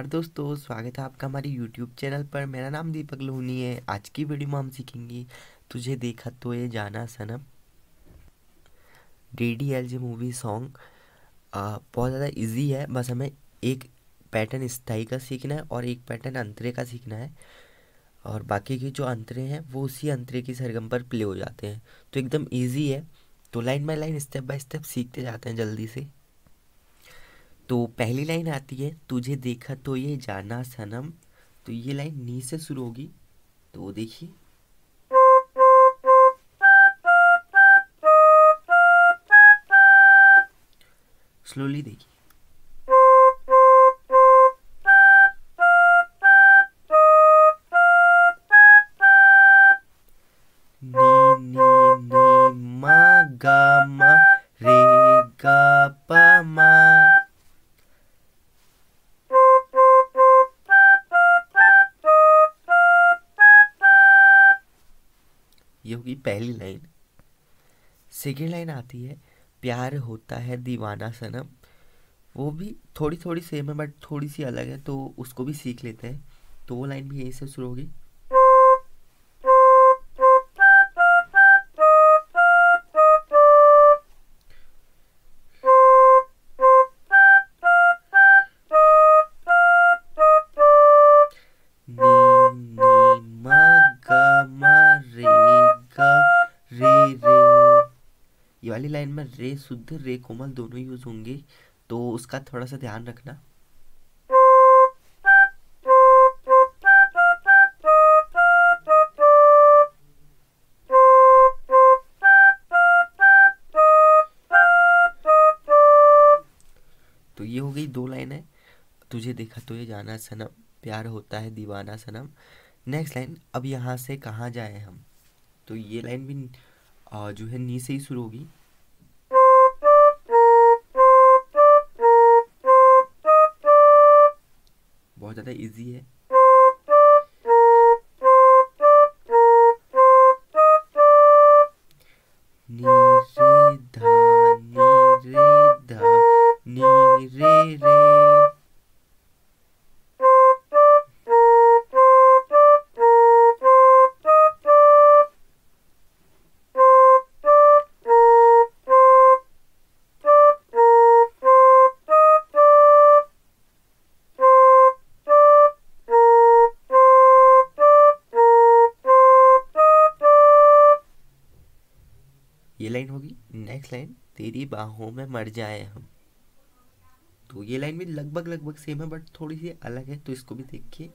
नमस्कार दोस्तों, स्वागत है आपका हमारे YouTube चैनल पर। मेरा नाम दीपक लोहनी है। आज की वीडियो में हम सीखेंगे तुझे देखा तो ये जाना सनम DDLJ मूवी सॉन्ग। बहुत ज़्यादा इजी है, बस हमें एक पैटर्न स्थाई का सीखना है और एक पैटर्न अंतरे का सीखना है, और बाकी के जो अंतरे हैं वो उसी अंतरे की सरगम पर प्ले हो जाते हैं। तो एकदम इजी है। तो line by line step by step सीखते जाते हैं जल्दी से। तो पहली लाइन आती है तुझे देखा तो ये जाना सनम। तो ये लाइन नी से शुरू होगी, तो देखिए। स्लोली देखिए। नी नी नी मा गा मा रे गा पा मा। ये होगी पहली लाइन। सेकेंड लाइन आती है प्यार होता है दीवाना सनम। वो भी थोड़ी थोड़ी सेम है बट थोड़ी सी अलग है, तो उसको भी सीख लेते हैं। तो वो लाइन भी यही से शुरू होगी। नी नी मा गा मा रे गा रे रे। ये वाली लाइन में रे शुद्ध रे कोमल दोनों यूज होंगे, तो उसका थोड़ा सा ध्यान रखना। तो ये हो गई दो लाइन है, तुझे देखा तो ये जाना सनम, प्यार होता है दीवाना सनम। नेक्स्ट लाइन, अब यहाँ से कहाँ जाए हम। तो ये लाइन भी जो है नी से ही शुरू होगी। बहुत ज़्यादा इजी है। नी रे धा नी रे धा नी रे रे। ये लाइन होगी। नेक्स्ट लाइन, तेरी बाहों में मर जाए हम। तो ये लाइन भी लगभग लगभग सेम है बट थोड़ी सी अलग है, तो इसको भी देखिए।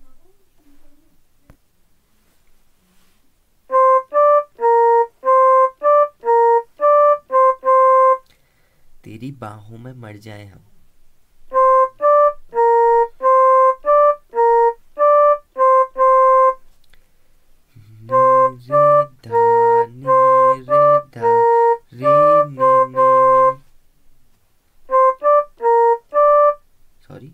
तेरी बाहों में मर जाए हम। नी रे धा नी रे धा रे नी नी। सॉरी।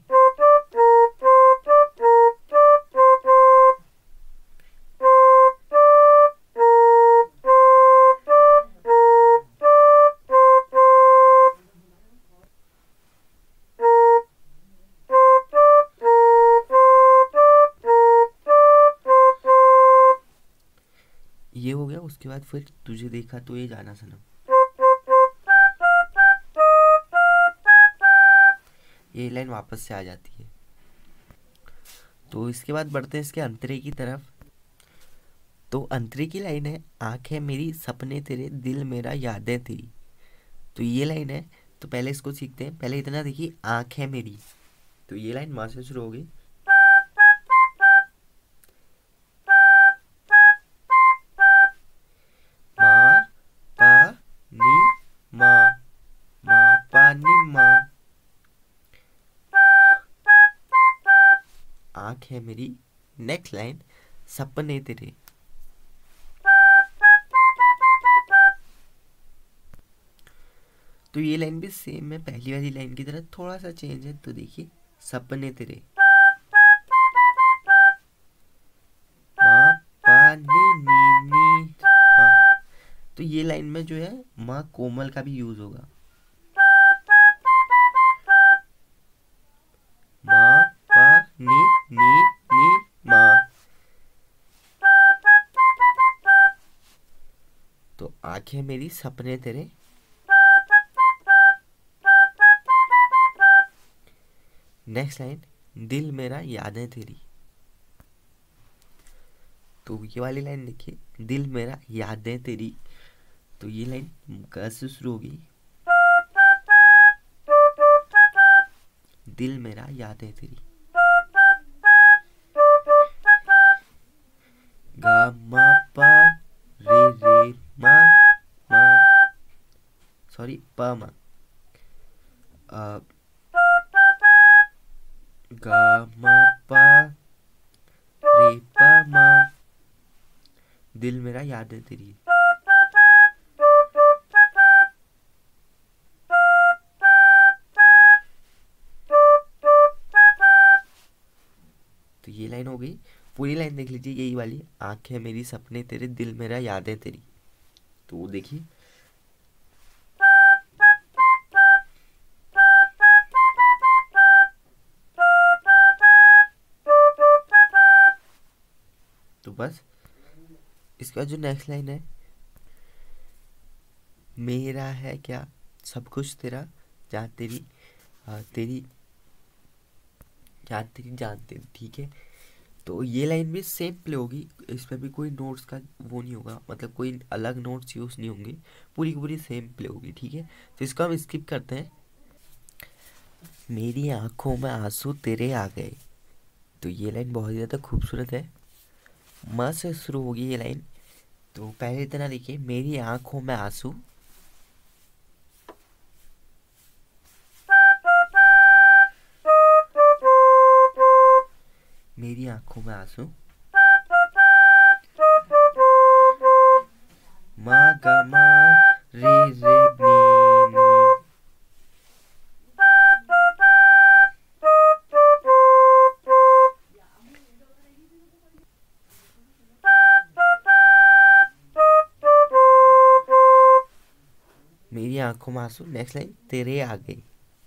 ये हो गया। उसके बाद फिर तुझे देखा तो ये जाना सनम। ये लाइन वापस से आ जाती है। तो इसके बाद बढ़ते हैं इसके अंतरे की तरफ। तो अंतरे की लाइन है आंखें मेरी सपने तेरे दिल मेरा यादें तेरी। तो ये लाइन है, तो पहले इसको सीखते हैं। पहले इतना देखिए, आंखें मेरी। तो ये लाइन माँ से शुरू हो गई। माँ पा नी माँ, माँ पा नी माँ। आंख है मेरी। नेक्स्ट लाइन, सपने तेरे। तो ये लाइन भी सेम है पहली वाली लाइन की तरह, थोड़ा सा चेंज है। तो देखिए, सपने तेरे। माँ पा नी नी नी माँ। तो ये लाइन में जो है माँ कोमल का भी यूज होगा। माँ पा आंखें मेरी सपने तेरे। नेक्स्ट लाइन, दिल मेरा यादें तेरी। तो ये वाली लाइन देखिए, दिल मेरा यादें तेरी। तो ये लाइन ग से शुरू होगी, दिल मेरा यादें तेरी। गा मा पा रे रे मा मा, सॉरी प मा, गा मा पा रे प मा, दिल मेरा यादें तेरी। तो ये लाइन हो गई। पूरी लाइन देख लीजिए, यही वाली, आंखें मेरी सपने तेरे, दिल मेरा यादें तेरी। तो वो देखिए, तो बस इसके बाद जो नेक्स्ट लाइन है, मेरा है क्या सब कुछ तेरा, जान तेरी तेरी जान तेरी जान तेरी, ठीक है। तो ये लाइन भी सेम प्ले होगी, इसमें भी कोई नोट्स का वो नहीं होगा, मतलब कोई अलग नोट्स यूज़ नहीं होंगे, पूरी की पूरी सेम प्ले होगी, ठीक है। तो इसको हम स्किप करते हैं। मेरी आंखों में आंसू तेरे आ गए। तो ये लाइन बहुत ही ज़्यादा खूबसूरत है, म से शुरू होगी ये लाइन। तो पहले इतना देखिए, मेरी आंखों में आंसू, मेरी आंखों में आंसू, मा गा मा रे रे नी नी, मेरी आंखों में आंसू। नेक्स्ट लाइन, तेरे आ गए।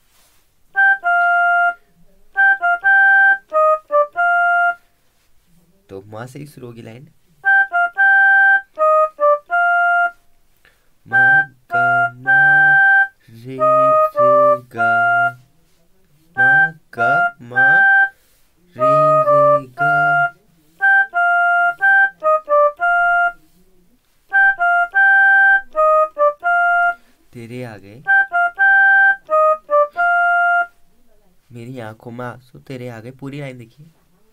तो माँ से ही शुरू होगी लाइन, मा गा मा रे रे गा, मा गा मा रे रे गा, तेरे आ गए। मेरी आंखों में आंसू तेरे आ गए। पूरी लाइन देखिए,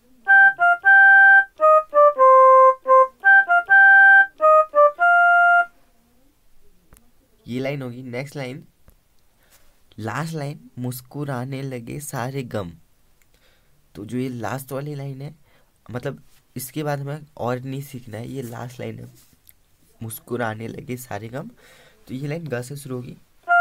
ये लाइन होगी। नेक्स्ट लाइन, लास्ट लाइन, मुस्कुराने लगे सारे गम। तो जो ये लास्ट वाली लाइन है, मतलब इसके बाद हमें और नहीं सीखना है, ये लास्ट लाइन है, मुस्कुराने लगे सारे गम। तो ये लाइन ग से शुरू होगी,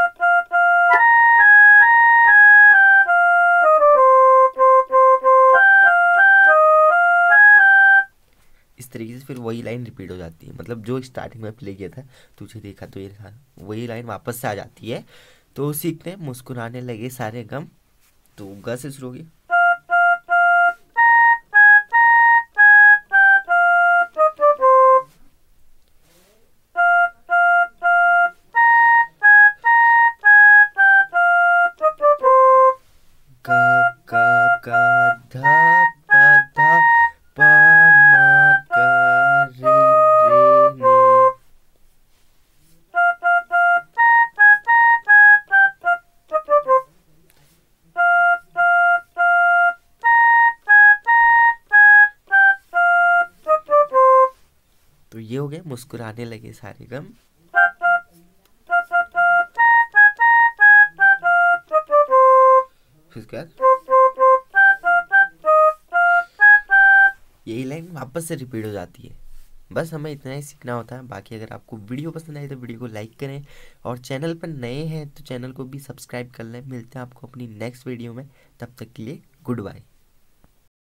इस तरीके से फिर वही लाइन रिपीट हो जाती है, मतलब जो स्टार्टिंग में प्ले किया था, तुझे देखा तो ये था, वही लाइन वापस से आ जाती है। तो सीखते हैं, मुस्कुराने लगे सारे गम। तो ग से शुरू होगी, ग ग ग ध प ध प म ग रे रे नी। तो ये हो गए मुस्कुराने लगे सारे गम। फिर उसके बाद यही लाइन वापस से रिपीट हो जाती है। बस हमें इतना ही सीखना होता है। बाकी अगर आपको वीडियो पसंद आए तो वीडियो को लाइक करें, और चैनल पर नए हैं तो चैनल को भी सब्सक्राइब कर लें। मिलते हैं आपको अपनी नेक्स्ट वीडियो में, तब तक के लिए गुड बाय।